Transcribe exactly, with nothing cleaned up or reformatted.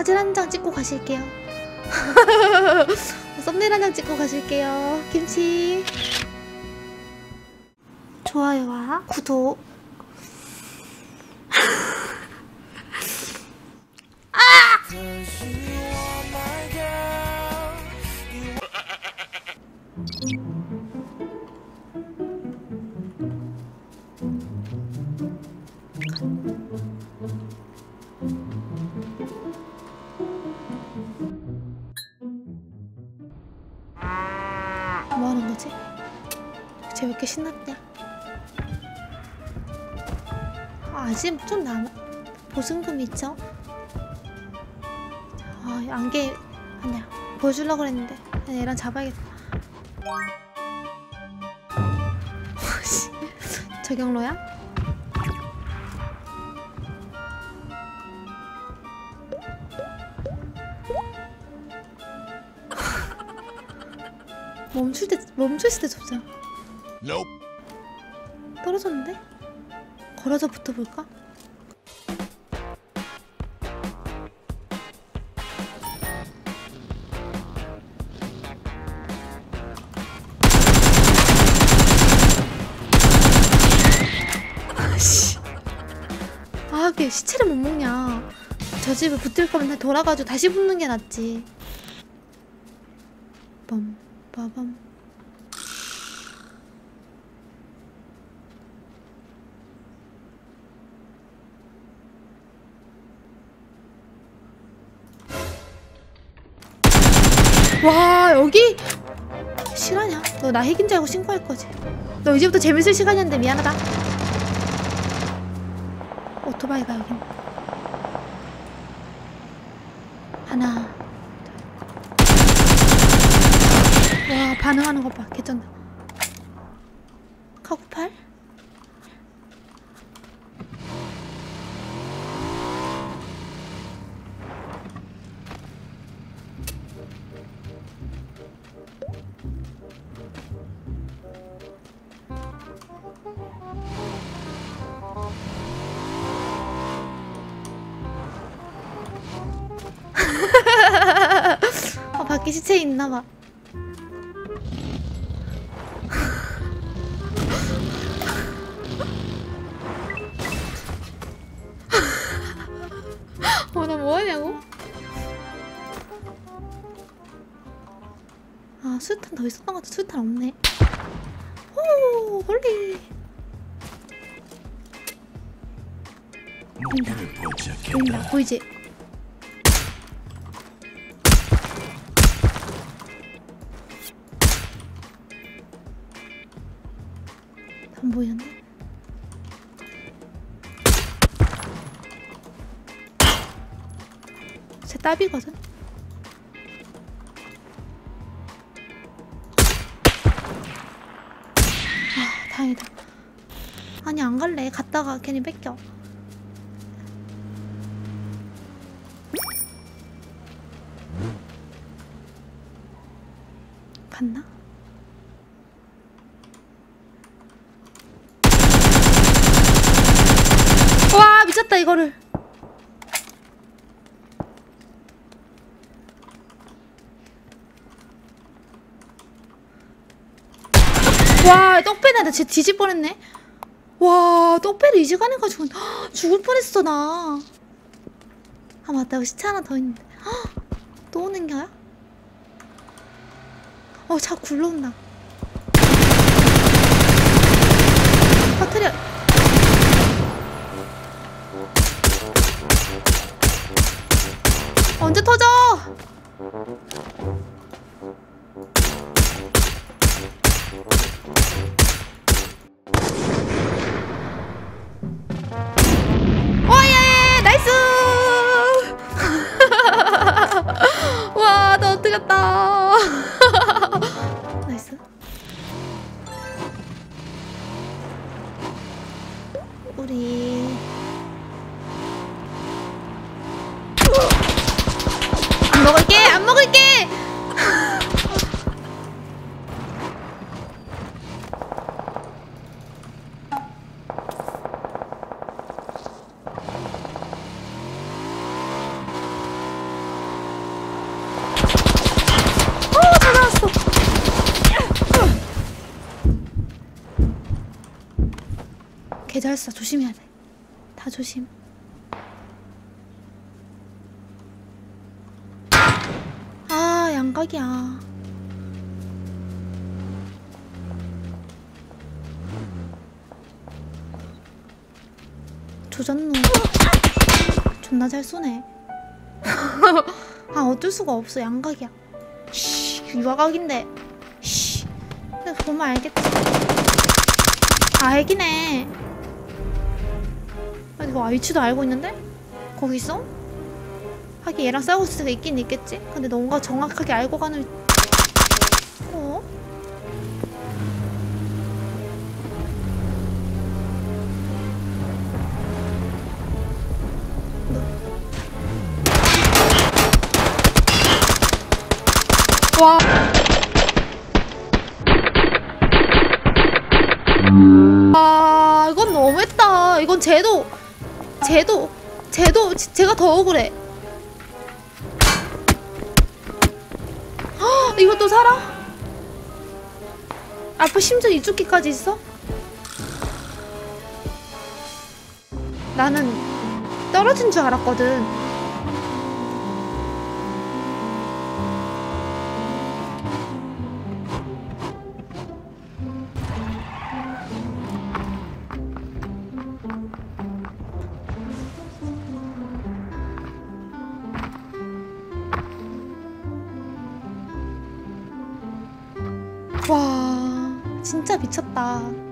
사진 한 장 찍고 가실게요. 썸네일 한 장 찍고 가실게요. 김치. 좋아요와 구독. 뭐 하는 거지? 쟤 왜 이렇게 신났냐? 아, 아직 좀 남아. 보증금 있죠? 아, 안개 아니야. 보여주려고 그랬는데. 아니, 얘랑 잡아야겠다. 저경로야? 멈출 때, 멈췄을 때 접자. Nope. 떨어졌는데? 걸어서 붙어볼까? 아씨. 아, 왜 시체를 못 먹냐? 저 집에 붙을 거면 돌아가지고 다시 붙는 게 낫지. 빰, 빠밤. 와, 여기 실화냐? 너 나 핵인 줄 알고 신고할 거지? 너 이제부터 재밌을 시간이었는데 미안하다. 오토바이가 여기. 하나. 와, 반응하는 것 봐. 개쩐다. 카구팔? 아, 밖에 시체 있나봐. 어, 나 뭐하냐고? 아, 수류탄 더 있었던 것 같아. 수류탄 없네. 오, 홀리. 보인다. 보인다. 보이지? 안 보이는데? 제 따비거든? 아, 다행이다. 아니, 안 갈래. 갔다가 괜히 뺏겨. 갔나? 와, 미쳤다 이거를. 와, 떡배네. 나 진짜 뒤질 뻔했네. 와, 떡배를 이 시간에 가지고 죽을 뻔했어 나. 아, 맞다. 여기 시체 하나 더 있는데. 또 오는 거야? 어, 차 굴러온다. 터뜨려. 언제 터져? 오예! 나이스! 와, 나 어떻게 갔다. 나이스. 우리 안 먹을게! 안 먹을게! 개 잘 쏴. 조심해야 돼. 다 조심. 아, 양각이야. 조졌노. 존나 잘 쏘네. 아, 어쩔 수가 없어. 양각이야. 씨, 유화각인데. 씨. 근데 보면 알겠지. 아, 알기네. 아니, 뭐, 위치도 알고 있는데? 거기 있어? 하긴 얘랑 싸우고 있을 수가 있긴 있겠지? 근데 뭔가 정확하게 알고 가는. 어? 와. 아, 이건 너무했다. 이건 쟤도, 쟤도, 쟤도, 지- 쟤가 더 억울해. 헉, 이것도 살아? 앞에 심지어 이쪽기까지 있어? 나는 떨어진 줄 알았거든. 와, 진짜 미쳤다.